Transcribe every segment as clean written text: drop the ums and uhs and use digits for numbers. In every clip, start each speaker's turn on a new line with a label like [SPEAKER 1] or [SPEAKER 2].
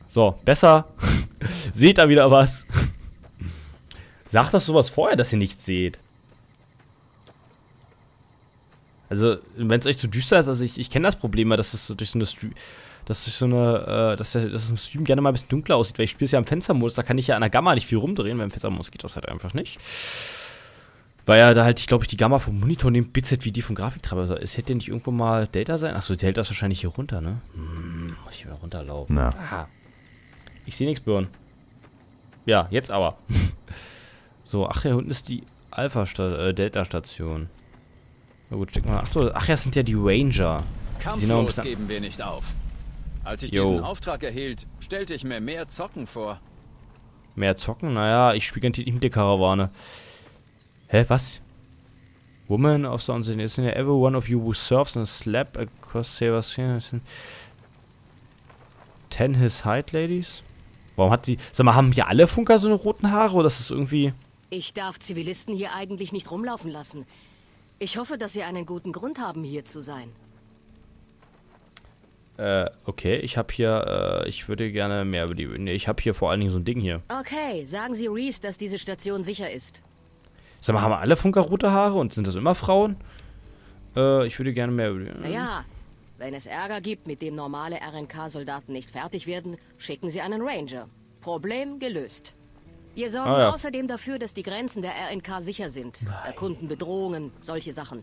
[SPEAKER 1] So, besser. Seht da wieder was? Sagt das sowas vorher, dass ihr nichts seht? Also, wenn es euch zu düster ist, also ich kenne das Problem mal, dass es so durch so eine dass im Stream gerne mal ein bisschen dunkler aussieht, weil ich spiele es ja im Fenstermodus, da kann ich ja an der Gamma nicht viel rumdrehen, weil im Fenstermodus geht das halt einfach nicht. Weil ja da halt, ich glaube, die Gamma vom Monitor nimmt BZ wie die vom Grafiktreiber. Also, es hätte nicht irgendwo mal Delta sein? Achso, Delta ist wahrscheinlich hier runter, ne? Muss ich wieder runterlaufen.
[SPEAKER 2] Na.
[SPEAKER 1] Aha. Ich sehe nichts, Birn. Ja, jetzt aber. So, ach ja, unten ist die Delta-Station. Na gut, steck mal. Achso, ach ja, das sind ja die Ranger.
[SPEAKER 3] Kampflos geben wir nicht auf. Als ich
[SPEAKER 1] Jo.
[SPEAKER 3] diesen Auftrag erhielt, stellte ich mir mehr Zocken vor.
[SPEAKER 1] Mehr zocken? Naja, ich spiele garantiert nicht mit der Karawane. Hä, was? Woman of the Unseen. Isn't every one of you who surfs and slap across Savers 10 his height, ladies? Warum hat sie... Sag mal, haben hier alle Funker so eine roten Haare? Oder ist das irgendwie...
[SPEAKER 4] Ich darf Zivilisten hier eigentlich nicht rumlaufen lassen. Ich hoffe, dass Sie einen guten Grund haben, hier zu sein.
[SPEAKER 1] Okay, ich habe hier, ich würde gerne mehr über die... Nee, ich habe hier vor allen Dingen so ein Ding hier.
[SPEAKER 4] Okay, sagen Sie Reese, dass diese Station sicher ist.
[SPEAKER 1] Sag mal, haben alle Funker rote Haare und sind das immer Frauen? Ich würde gerne mehr über die...
[SPEAKER 4] Naja, wenn es Ärger gibt, mit dem normale RNK-Soldaten nicht fertig werden, schicken Sie einen Ranger. Problem gelöst. Wir sorgen außerdem dafür, dass die Grenzen der RNK sicher sind. Erkunden Bedrohungen, solche Sachen.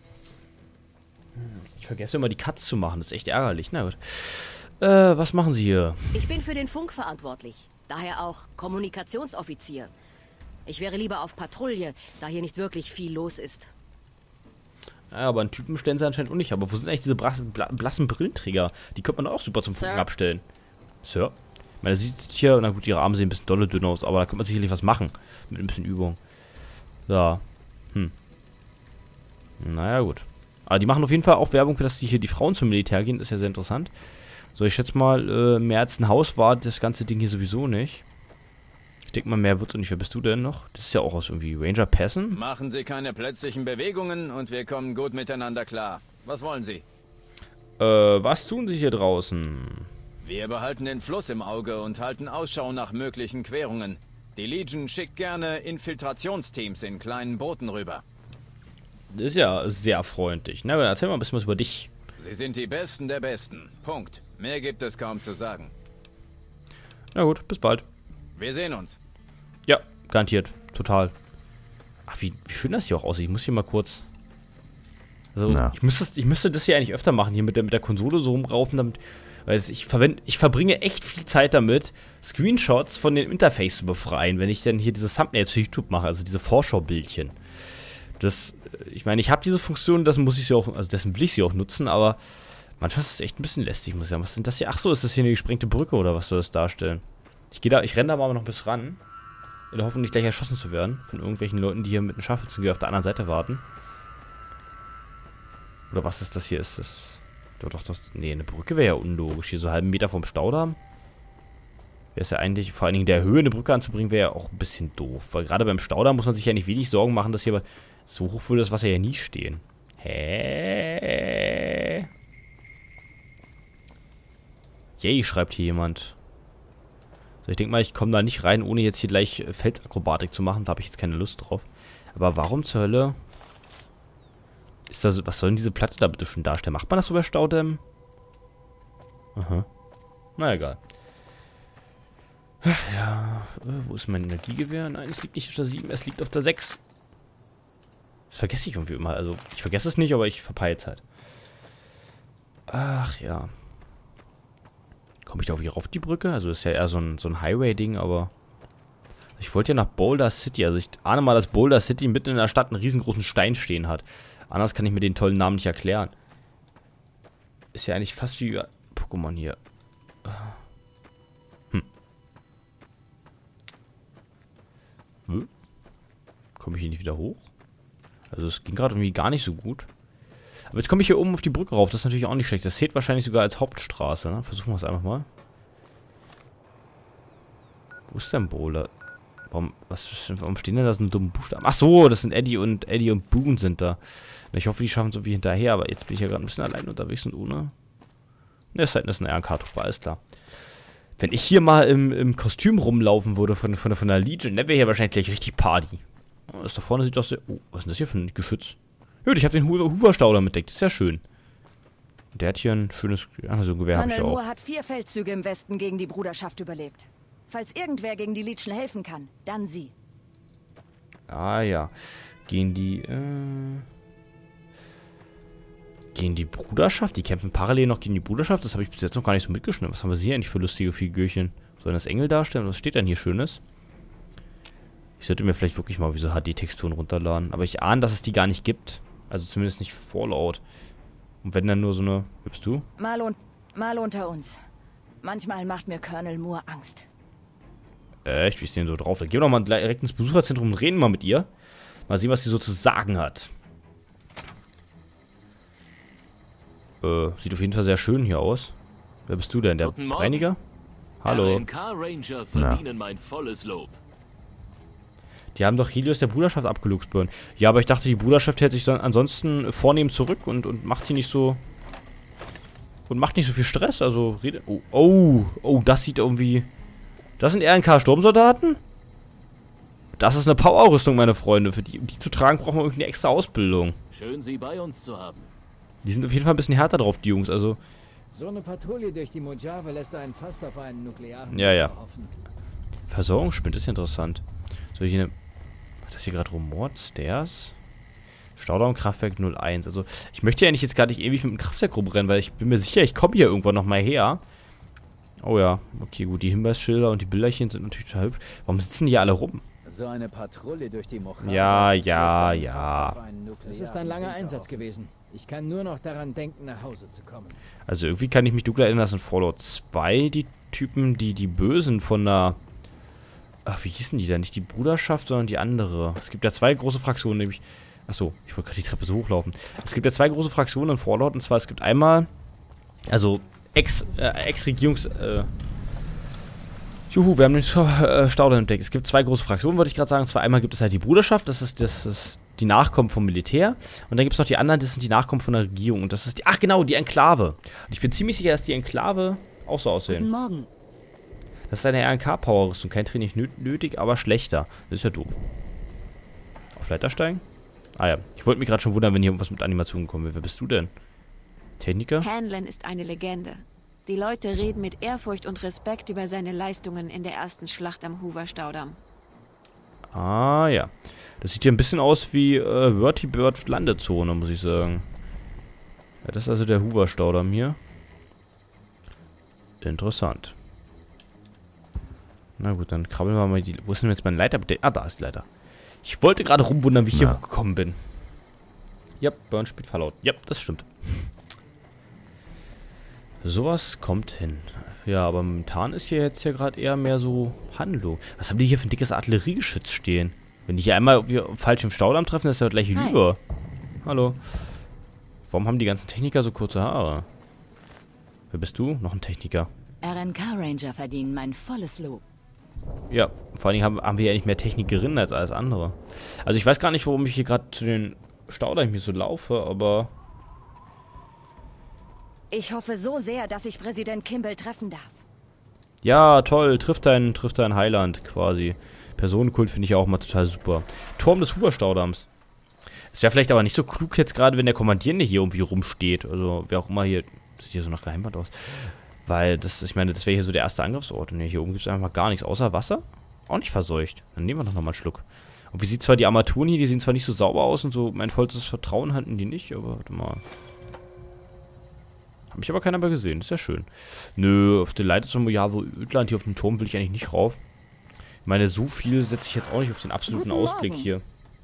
[SPEAKER 1] Ich vergesse immer die Cuts zu machen, das ist echt ärgerlich. Na gut. Was machen Sie hier?
[SPEAKER 4] Ich bin für den Funk verantwortlich. Daher auch Kommunikationsoffizier. Ich wäre lieber auf Patrouille, da hier nicht wirklich viel los ist.
[SPEAKER 1] Ja, aber einen Typen stellen sie anscheinend auch nicht. Aber wo sind eigentlich diese blassen Brillenträger? Die könnte man auch super zum Funken abstellen. Sir? Ich meine, sieht hier, na gut, ihre Arme sehen ein bisschen dolle dünn aus, aber da könnte man sicherlich was machen. Mit ein bisschen Übung. So. Naja, gut. Aber die machen auf jeden Fall auch Werbung, dass die hier die Frauen zum Militär gehen. Ist ja sehr interessant. So, ich schätze mal, mehr als ein Haus war das ganze Ding hier sowieso nicht. Ich denke mal, mehr wird's auch nicht. Wer bist du denn noch? Das ist ja auch aus irgendwie Ranger Passen.
[SPEAKER 3] Machen Sie keine plötzlichen Bewegungen und wir kommen gut miteinander klar. Was wollen Sie?
[SPEAKER 1] Was tun Sie hier draußen?
[SPEAKER 3] Wir behalten den Fluss im Auge und halten Ausschau nach möglichen Querungen. Die Legion schickt gerne Infiltrationsteams in kleinen Booten rüber.
[SPEAKER 1] Das ist ja sehr freundlich. Na, erzähl mal ein bisschen was über dich.
[SPEAKER 3] Sie sind die Besten der Besten. Punkt. Mehr gibt es kaum zu sagen.
[SPEAKER 1] Na gut, bis bald.
[SPEAKER 3] Wir sehen uns.
[SPEAKER 1] Ja, garantiert. Total. Ach, wie schön das hier auch aussieht. Ich muss hier mal kurz... Also, ich müsste das hier eigentlich öfter machen, hier mit der Konsole so rumraufen, damit... Weil ich verbringe echt viel Zeit damit, Screenshots von dem Interface zu befreien, wenn ich dann hier diese Thumbnails für YouTube mache, also diese Vorschaubildchen. Ich meine, ich habe diese Funktion, das muss ich sie auch, also dessen will ich sie auch nutzen, aber manchmal ist es echt ein bisschen lästig, muss ich sagen. Was sind das hier? Ach so, ist das hier eine gesprengte Brücke oder was soll das darstellen? Ich renne da mal noch bis ran, in der Hoffnung, nicht gleich erschossen zu werden von irgendwelchen Leuten, die hier mit einem Scharfschützengewehr auf der anderen Seite warten. Oder was ist das hier? Ist das... Doch. Nee, eine Brücke wäre ja unlogisch. Hier so einen halben Meter vom Staudamm. Wäre es ja eigentlich, vor allen Dingen in der Höhe eine Brücke anzubringen, wäre ja auch ein bisschen doof. Weil gerade beim Staudamm muss man sich ja nicht wenig Sorgen machen, dass hier so hoch würde das Wasser ja nie stehen. Hä? Yay, schreibt hier jemand. Also ich denke mal, ich komme da nicht rein, ohne jetzt hier gleich Felsakrobatik zu machen. Da habe ich jetzt keine Lust drauf. Aber warum zur Hölle... Ist das, was soll denn diese Platte da bitte schon darstellen? Macht man das so bei Staudämmen? Aha. Na egal. Ach ja. Wo ist mein Energiegewehr? Nein, es liegt nicht auf der 7, es liegt auf der 6. Das vergesse ich irgendwie immer. Also, ich vergesse es nicht, aber ich verpeile es halt. Ach ja. Komme ich da wieder auf die Brücke? Also, das ist ja eher so ein Highway-Ding, aber... Ich wollte ja nach Boulder City. Also, ich ahne mal, dass Boulder City mitten in der Stadt einen riesengroßen Stein stehen hat. Anders kann ich mir den tollen Namen nicht erklären. Ist ja eigentlich fast wie Pokémon hier. Komme ich hier nicht wieder hoch? Also es ging gerade irgendwie gar nicht so gut. Aber jetzt komme ich hier oben auf die Brücke rauf. Das ist natürlich auch nicht schlecht. Das zählt wahrscheinlich sogar als Hauptstraße. Ne? Versuchen wir es einfach mal. Wo ist denn Boulder? Warum stehen denn da so dumme Buchstaben? Ach so, das sind Eddie und Boone sind da. Ich hoffe, die schaffen es irgendwie hinterher, aber jetzt bin ich ja gerade ein bisschen allein unterwegs und ohne. Ne, ist halt ein RNK-Truppe, alles klar. Wenn ich hier mal im Kostüm rumlaufen würde von der Legion, dann wäre hier wahrscheinlich gleich richtig Party. Das da vorne sieht doch sehr... Oh, was ist denn das hier für ein Geschütz? Gut, ich habe den Hoover-Staudamm entdeckt. Das ist ja schön. Der hat hier ein schönes... Ach, so ein Gewehr habe ich ja auch.
[SPEAKER 4] Moore hat 4 Feldzüge im Westen gegen die Bruderschaft überlebt. Falls irgendwer gegen die Legion helfen kann, dann sie.
[SPEAKER 1] Ah ja. Gegen die Bruderschaft? Die kämpfen parallel noch gegen die Bruderschaft? Das habe ich bis jetzt noch gar nicht so mitgeschnitten. Was haben wir hier eigentlich für lustige Figürchen? Sollen das Engel darstellen? Was steht denn hier Schönes? Ich sollte mir vielleicht wirklich mal wie so HD-Texturen runterladen. Aber ich ahne, dass es die gar nicht gibt. Also zumindest nicht für Fallout. Und wenn dann nur so eine... Gibst du?
[SPEAKER 4] Mal unter uns. Manchmal macht mir Colonel Moore Angst.
[SPEAKER 1] Echt? Wie ist denn so drauf? Dann gehen wir doch mal direkt ins Besucherzentrum und reden mal mit ihr. Mal sehen, was sie so zu sagen hat. Sieht auf jeden Fall sehr schön hier aus. Wer bist du denn? Der Reiniger? Hallo.
[SPEAKER 2] RNK-Ranger verdienen mein volles Lob.
[SPEAKER 1] Die haben doch Helios der Bruderschaft abgeluchst, Burn. Ja, aber ich dachte, die Bruderschaft hält sich dann ansonsten vornehm zurück und macht hier nicht so... Und macht nicht so viel Stress, also... Oh, das sieht irgendwie... Das sind RNK-Sturmsoldaten? Das ist eine Power-Rüstung, meine Freunde. Für die zu tragen, braucht man irgendwie eine extra Ausbildung.
[SPEAKER 2] Schön, Sie bei uns zu haben.
[SPEAKER 1] Die sind auf jeden Fall ein bisschen härter drauf, die Jungs, also...
[SPEAKER 5] So eine Patrouille durch die Mojave lässt einen fast auf einen nuklearen...
[SPEAKER 1] Ja. Versorgungsspind ist interessant. So, hier eine... Hat das hier gerade rumort? Stairs? Staudamm-Kraftwerk 01. Also, ich möchte ja nicht jetzt gar nicht ewig mit dem Kraftwerk rumrennen, weil ich bin mir sicher, ich komme hier irgendwann nochmal her. Oh ja, okay, gut. Die Hinweisschilder und die Bilderchen sind natürlich total hübsch. Warum sitzen die hier alle rum?
[SPEAKER 5] So eine Patrouille durch die Mojave.
[SPEAKER 1] Ja.
[SPEAKER 5] Das ist ein langer Einsatz gewesen. Ich kann nur noch daran denken, nach Hause zu kommen.
[SPEAKER 1] Also irgendwie kann ich mich dunkel erinnern, dass in Fallout 2 die Typen, die Bösen von der... Ach, wie hießen die denn? Nicht die Bruderschaft, sondern die andere. Es gibt ja 2 große Fraktionen, nämlich... Achso, ich wollte gerade die Treppe so hochlaufen. Es gibt ja 2 große Fraktionen in Fallout, und zwar es gibt einmal... Also, Ex-Regierungs... Juhu, wir haben den Staudamm entdeckt. Es gibt 2 große Fraktionen, wollte ich gerade sagen. Und zwar einmal gibt es halt die Bruderschaft, das ist die Nachkommen vom Militär. Und dann gibt es noch die anderen, das sind die Nachkommen von der Regierung. Und das ist die... Ach genau, die Enklave. Und ich bin ziemlich sicher, dass die Enklave auch so aussehen.
[SPEAKER 4] Guten Morgen.
[SPEAKER 1] Das ist eine RNK-Power-Rüstung. Kein Training nötig, aber schlechter. Das ist ja doof. Auf Leiter steigen? Ah ja. Ich wollte mich gerade schon wundern, wenn hier irgendwas mit Animationen kommen will. Wer bist du denn? Techniker?
[SPEAKER 6] Hanlon ist eine Legende. Die Leute reden mit Ehrfurcht und Respekt über seine Leistungen in der ersten Schlacht am Hoover-Staudamm.
[SPEAKER 1] Ah ja. Das sieht hier ein bisschen aus wie Vertibird Landezone, muss ich sagen. Ja, das ist also der Hoover-Staudamm hier. Interessant. Na gut, dann krabbeln wir mal die... Wo ist denn jetzt mein Leiter? Ah, da ist die Leiter. Ich wollte gerade rumwundern, wie ich hier hochgekommen bin. Ja, Burn spielt Fallout. Ja, das stimmt. Sowas kommt hin. Ja, aber momentan ist hier jetzt gerade eher mehr so Handlung. Was haben die hier für ein dickes Artilleriegeschütz stehen? Wenn die hier einmal falsch im Staudamm treffen, ist ja gleich Lüge. Hallo. Warum haben die ganzen Techniker so kurze Haare? Wer bist du? Noch ein Techniker.
[SPEAKER 4] RNK-Ranger verdienen mein volles Lob.
[SPEAKER 1] Ja, vor allen Dingen haben wir ja nicht mehr Technikerinnen als alles andere. Also ich weiß gar nicht, warum ich hier gerade zu den Staudamm hier so laufe, aber...
[SPEAKER 4] Ich hoffe so sehr, dass ich Präsident Kimball treffen darf.
[SPEAKER 1] Ja, toll. Trifft dein Heiland quasi. Personenkult finde ich ja auch mal total super. Turm des Hoover-Staudamms. Es wäre vielleicht aber nicht so klug jetzt gerade, wenn der Kommandierende hier irgendwie rumsteht. Also wer auch immer hier... Das sieht hier so nach Geheimbad aus. Weil das, ich meine, das wäre hier so der erste Angriffsort. Und hier oben gibt es einfach mal gar nichts außer Wasser. Auch nicht verseucht. Dann nehmen wir doch nochmal einen Schluck. Und wie sieht zwar die Armaturen hier, die sehen zwar nicht so sauber aus und so, mein vollstes Vertrauen hatten die nicht, aber warte mal. Hab mich aber keiner mehr gesehen, das ist ja schön. Nö, auf der Leiter zum Mojave Ödland hier auf dem Turm will ich eigentlich nicht rauf. Ich meine, so viel setze ich jetzt auch nicht auf den absoluten Ausblick hier.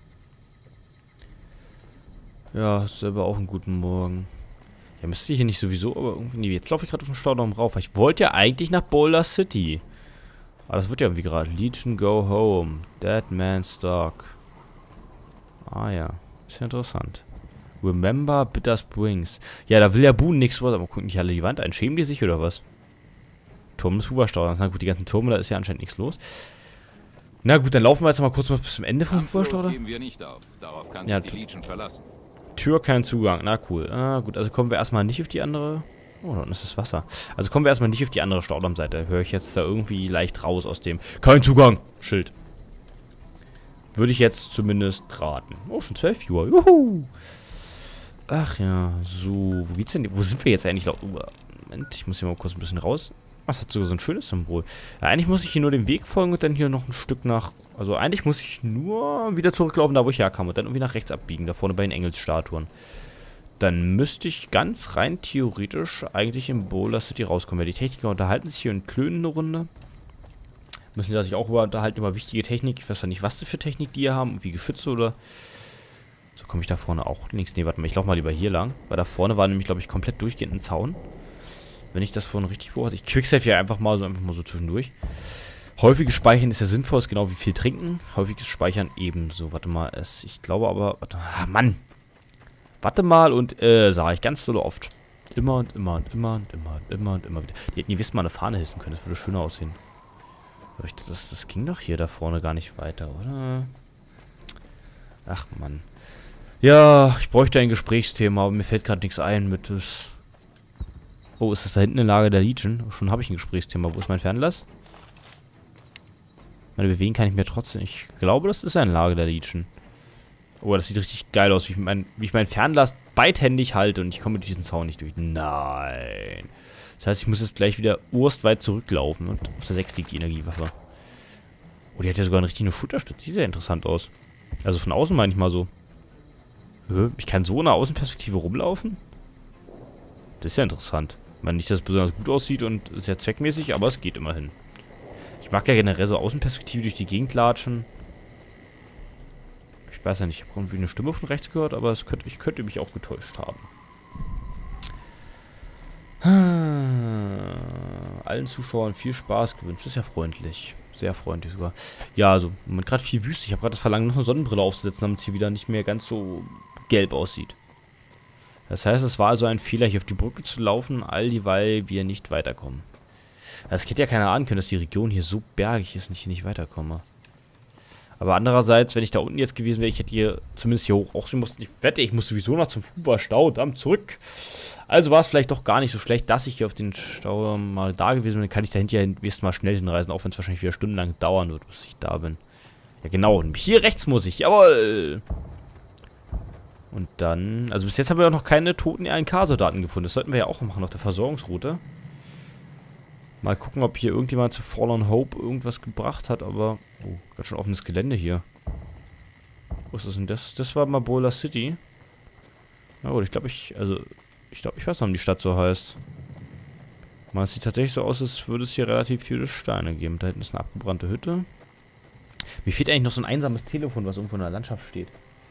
[SPEAKER 1] Ja, selber auch einen guten Morgen. Ja, müsste ich hier nicht sowieso, aber irgendwie... Nee, jetzt laufe ich gerade auf den Staudamm rauf. Ich wollte ja eigentlich nach Boulder City. Aber das wird ja irgendwie gerade. Legion go home. Dead Man Stark. Ah ja, ist ja interessant. Remember Bitter Springs. Ja, da will ja Boone nichts was, aber gucken nicht alle die Wand ein. Schämen die sich oder was? Turm des Hoover-Staudamms. Na gut, die ganzen Türme, da ist ja anscheinend nichts los. Na gut, dann laufen wir jetzt mal kurz bis zum Ende vom Hoover-Staudamm.
[SPEAKER 2] Geben wir nicht auf. Darauf kann sich die Legion verlassen.
[SPEAKER 1] Tür, kein Zugang. Na cool. Ah gut, also kommen wir erstmal nicht auf die andere Oh, da unten ist das Wasser. Also kommen wir erstmal nicht auf die andere Staudammseite. Höre ich jetzt da irgendwie leicht raus aus dem... Kein Zugang! Schild. Würde ich jetzt zumindest raten. Oh, schon 12 Uhr. Juhu! Ach ja, so. Wo geht's denn? Wo sind wir jetzt eigentlich? Moment, ich muss hier mal kurz ein bisschen raus. Was hat sogar so ein schönes Symbol? Ja, eigentlich muss ich hier nur dem Weg folgen und dann hier noch ein Stück nach... Also eigentlich muss ich nur wieder zurücklaufen, da wo ich herkam. Und dann irgendwie nach rechts abbiegen, da vorne bei den Engelsstatuen. Dann müsste ich ganz rein theoretisch eigentlich im Boulder City rauskommen. Ja, die Techniker unterhalten sich hier in Klönen eine Runde. Müssen sie sich auch unterhalten über wichtige Technik. Ich weiß ja nicht, was für Technik die hier haben. Wie Geschütze oder... So komme ich da vorne auch links. Nee, warte mal, ich laufe mal lieber hier lang. Weil da vorne war nämlich, glaube ich, komplett durchgehend ein Zaun. Wenn ich das vorne richtig beobachte. Ich quicksave hier einfach mal so zwischendurch. Häufiges Speichern ist ja sinnvoll, ist genau wie viel trinken. Häufiges Speichern ebenso. Warte mal, ich glaube aber... Mann! Warte mal und, sage ich ganz so oft. Immer und immer und immer und immer und immer und immer wieder. Die hätten gewiss mal eine Fahne hissen können, das würde schöner aussehen. Aber das ging doch hier da vorne gar nicht weiter, oder? Ach, Mann. Ja, ich bräuchte ein Gesprächsthema, aber mir fällt gerade nichts ein mit das... Oh, ist das da hinten eine Lager der Legion? Schon habe ich ein Gesprächsthema. Wo ist mein Fernglas? Meine bewegen kann ich mir trotzdem... Ich glaube, das ist ein Lager der Legion. Oh, das sieht richtig geil aus, wie ich mein Fernglas beidhändig halte und ich komme durch diesen Zaun nicht durch. Nein. Das heißt, ich muss jetzt gleich wieder urstweit zurücklaufen und auf der 6 liegt die Energiewaffe. Oh, die hat ja sogar eine richtige Schulterstütze. Sieht sehr interessant aus. Also von außen meine ich mal so. Ich kann so in einer Außenperspektive rumlaufen? Das ist ja interessant. Ich meine nicht, dass es besonders gut aussieht und sehr zweckmäßig, aber es geht immerhin. Ich mag ja generell so Außenperspektive durch die Gegend latschen. Ich weiß ja nicht, ich habe irgendwie eine Stimme von rechts gehört, aber ich könnte mich auch getäuscht haben. Allen Zuschauern viel Spaß gewünscht. Das ist ja freundlich. Sehr freundlich sogar. Ja, also, man gerade viel Wüste. Ich habe gerade das Verlangen, noch eine Sonnenbrille aufzusetzen, damit es hier wieder nicht mehr ganz so gelb aussieht. Das heißt, es war also ein Fehler, hier auf die Brücke zu laufen, all dieweil wir nicht weiterkommen. Es hätte ja keiner ahnen können, dass die Region hier so bergig ist und ich hier nicht weiterkomme. Aber andererseits, wenn ich da unten jetzt gewesen wäre, ich hätte hier zumindest hier hoch auch müssen. Ich wette, ich muss sowieso noch zum Hoover-Staudamm zurück. Also war es vielleicht doch gar nicht so schlecht, dass ich hier auf den Staudamm mal da gewesen bin. Dann kann ich da hinterher nächstes Mal schnell hinreisen, auch wenn es wahrscheinlich wieder stundenlang dauern wird, bis ich da bin. Ja genau, hier rechts muss ich, jawohl! Und dann, also bis jetzt haben wir auch noch keine toten RNK-Soldaten gefunden. Das sollten wir ja auch machen auf der Versorgungsroute. Mal gucken, ob hier irgendjemand zu Fallen Hope irgendwas gebracht hat, aber... Oh, ganz schön offenes Gelände hier. Wo ist das denn das? Das war mal Boulder City. Na gut, ich glaube, ich weiß noch, wie die Stadt so heißt. Man, es sieht tatsächlich so aus, als würde es hier relativ viele Steine geben. Da hinten ist eine abgebrannte Hütte. Mir fehlt eigentlich noch so ein einsames Telefon, was irgendwo in der Landschaft steht.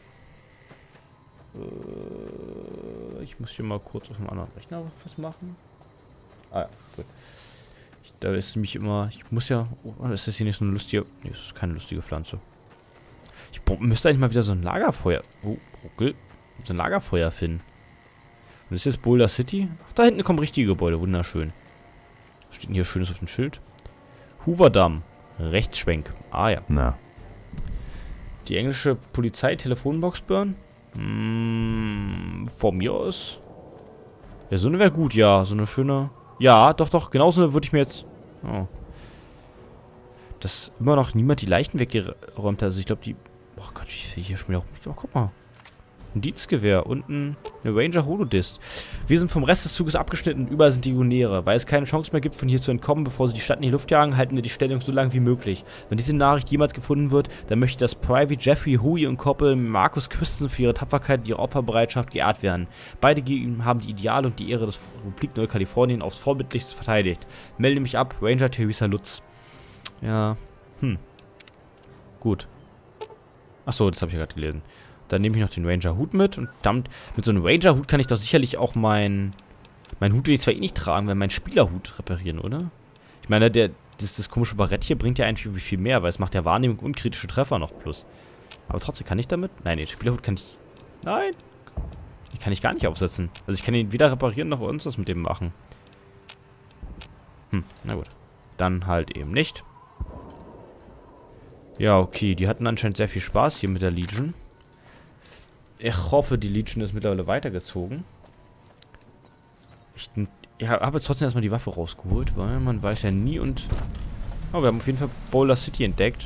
[SPEAKER 1] Ich muss hier mal kurz auf dem anderen Rechner was machen. Ah ja, gut. Da ist nämlich immer... Ich muss ja... Oh, ist das hier nicht so eine lustige... Nee, das ist keine lustige Pflanze. Ich müsste eigentlich mal wieder so ein Lagerfeuer... Oh, Ruckel. So ein Lagerfeuer finden. Und das ist jetzt Boulder City. Ach, da hinten kommen richtige Gebäude. Wunderschön. Was steht denn hier Schönes auf dem Schild? Hoover-Damm. Rechtsschwenk. Ah ja.
[SPEAKER 7] Na.
[SPEAKER 1] Die englische Polizei Telefonbox burn? Von mir aus. Ja, so eine wäre gut, ja. So eine schöne... Ja, doch, genau so eine würde ich mir jetzt... Oh. Dass immer noch niemand die Leichen weggeräumt hat. Also ich glaube, die... Oh Gott, wie viel hier schon wieder... Oh, guck mal. Ein Dienstgewehr und eine Ranger Holodist. Wir sind vom Rest des Zuges abgeschnitten und überall sind die Legionäre. Weil es keine Chance mehr gibt, von hier zu entkommen, bevor sie die Stadt in die Luft jagen, halten wir die Stellung so lange wie möglich. Wenn diese Nachricht jemals gefunden wird, dann möchte ich, dass Private Jeffrey, Huey und Koppel Markus Christensen für ihre Tapferkeit und ihre Opferbereitschaft geehrt werden. Beide haben die Ideale und die Ehre des Republik Neukalifornien aufs Vorbildlichste verteidigt. Melde mich ab, Ranger Theresa Lutz. Ja, Gut. Achso, das habe ich ja gerade gelesen. Dann nehme ich noch den Ranger-Hut mit. Und damit, mit so einem Ranger-Hut kann ich doch sicherlich auch mein Hut will ich zwar eh nicht tragen, weil mein Spielerhut reparieren, oder? Ich meine, das komische Barett hier bringt ja eigentlich irgendwie viel mehr, weil es macht ja Wahrnehmung und kritische Treffer noch plus. Aber trotzdem, kann ich damit? Nein, den Spielerhut kann ich... Nein! Den kann ich gar nicht aufsetzen. Also ich kann ihn weder reparieren, noch sonst was mit dem machen. Na gut. Dann halt eben nicht. Ja, okay. Die hatten anscheinend sehr viel Spaß hier mit der Legion. Ich hoffe, die Legion ist mittlerweile weitergezogen. ich habe jetzt trotzdem erstmal die Waffe rausgeholt, weil man weiß ja nie und... Oh, wir haben auf jeden Fall Boulder City entdeckt.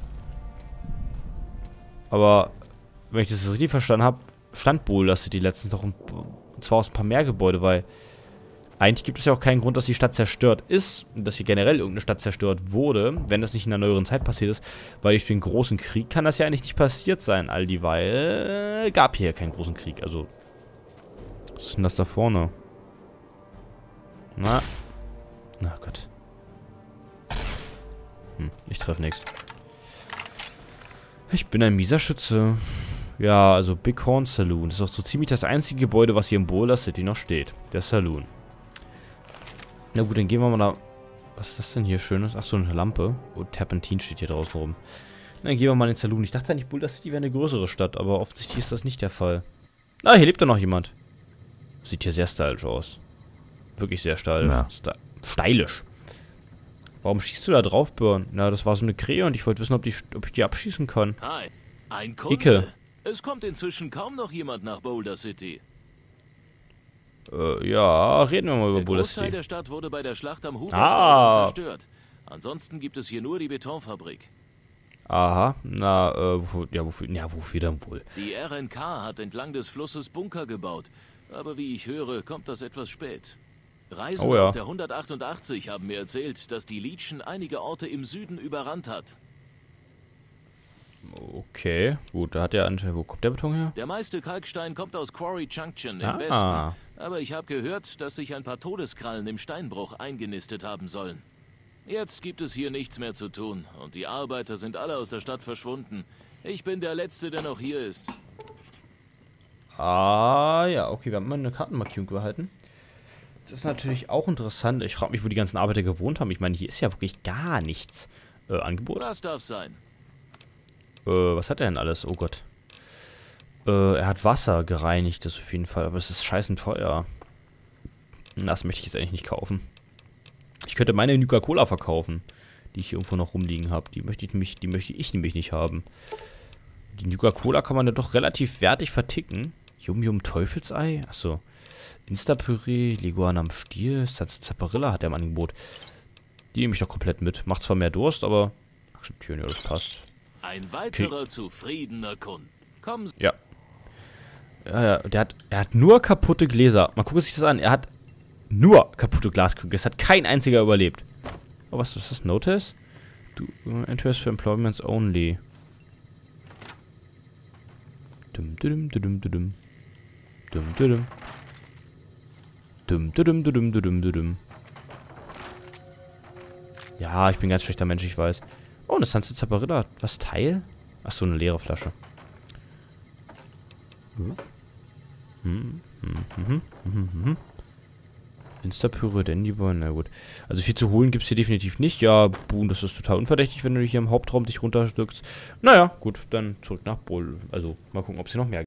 [SPEAKER 1] Aber, wenn ich das richtig verstanden habe, stand Boulder City letztens noch, und zwar aus ein paar mehr Gebäude, weil eigentlich gibt es ja auch keinen Grund, dass die Stadt zerstört ist, dass hier generell irgendeine Stadt zerstört wurde, wenn das nicht in einer neueren Zeit passiert ist, weil durch den großen Krieg kann das ja eigentlich nicht passiert sein, all dieweil gab hier keinen großen Krieg, also... Was ist denn das da vorne? Na Gott. Ich treffe nichts. Ich bin ein mieser Schütze. Ja, also Bighorn Saloon. Das ist auch so ziemlich das einzige Gebäude, was hier in Boulder City noch steht. Der Saloon. Na gut, dann gehen wir mal da... Was ist das denn hier Schönes? Achso, eine Lampe. Oh, Terpentin steht hier draußen rum. Dann gehen wir mal in den Saloon. Ich dachte eigentlich, Boulder City wäre eine größere Stadt, aber offensichtlich ist das nicht der Fall. Ah, hier lebt doch noch jemand. Sieht hier sehr stylisch aus. Wirklich sehr stylisch. Ja. Stylisch. Warum schießt du da drauf, Burn? Na, das war so eine Krähe und ich wollte wissen, ob ich die abschießen kann.
[SPEAKER 2] Hi, ein Kunde.
[SPEAKER 1] Ike.
[SPEAKER 2] Es kommt inzwischen kaum noch jemand nach Boulder City.
[SPEAKER 1] Ja, reden wir mal über Boulder City.
[SPEAKER 2] Der Großteil der Stadt wurde bei der Schlacht am Hoover zerstört. Ansonsten gibt es hier nur die Betonfabrik.
[SPEAKER 1] Aha, na, wofür dann wohl?
[SPEAKER 2] Die RNK hat entlang des Flusses Bunker gebaut. Aber wie ich höre, kommt das etwas spät. Reisende auf der 188 haben mir erzählt, dass die Legion einige Orte im Süden überrannt hat.
[SPEAKER 1] Okay, gut, da hat er anscheinend... Wo kommt der Beton her?
[SPEAKER 2] Der meiste Kalkstein kommt aus Quarry Junction im Westen. Aber ich habe gehört, dass sich ein paar Todeskrallen im Steinbruch eingenistet haben sollen. Jetzt gibt es hier nichts mehr zu tun und die Arbeiter sind alle aus der Stadt verschwunden. Ich bin der Letzte, der noch hier ist.
[SPEAKER 1] Ah, ja, okay, wir haben mal eine Kartenmarkierung behalten. Das ist natürlich auch interessant. Ich frage mich, wo die ganzen Arbeiter gewohnt haben. Ich meine, hier ist ja wirklich gar nichts. Angebot?
[SPEAKER 2] Was darf sein?
[SPEAKER 1] Was hat er denn alles? Oh Gott. Er hat Wasser gereinigt, das auf jeden Fall. Aber es ist scheißen teuer. Das möchte ich jetzt eigentlich nicht kaufen. Ich könnte meine Nuka-Cola verkaufen, die ich hier irgendwo noch rumliegen habe. Die möchte ich nämlich nicht haben. Die Nuka-Cola kann man ja doch relativ wertig verticken. Yum-Yum Teufelsei? Achso. Instapüree, Leguan am Stiel, Zapparilla hat er im Angebot. Die nehme ich doch komplett mit. Macht zwar mehr Durst, aber akzeptieren, ja, das passt.
[SPEAKER 2] Ein weiterer zufriedener Kunde. Kommen Sie.
[SPEAKER 1] Ja. Ja, er hat nur kaputte Gläser. Mal gucken sich das an. Er hat nur kaputte Glaskrüge. Es hat kein einziger überlebt. Oh, was ist das? Notice? Interest for Employments only. Dum dum dum dum dum. Dum dum. Dum dum dum dum dum. Ja, ich bin ein ganz schlechter Mensch, ich weiß. Oh, eine Sunset Zapparilla. Was, Teil? Achso, eine leere Flasche. Instapyre, Dandyboy, na gut. Also viel zu holen gibt es hier definitiv nicht. Ja, Boon, das ist total unverdächtig, wenn du hier im Hauptraum dich runterstückst. Naja, gut, dann zurück nach Bull. Also mal gucken, ob es hier noch mehr gibt.